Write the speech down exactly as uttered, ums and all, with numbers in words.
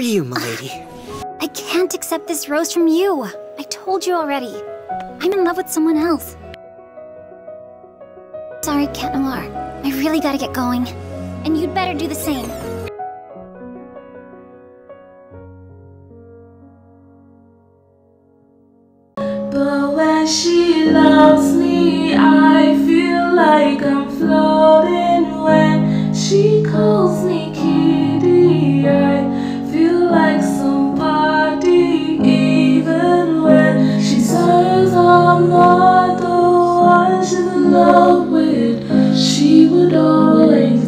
for you, m'lady. I can't accept this rose from you. I told you already. I'm in love with someone else. Sorry, Cat Noir. I really gotta get going. And you'd better do the same. But when she loves me, I feel like I'm floating. When she calls me kitty, I feel like somebody. Even when she says I'm not the one she's in love with, she would always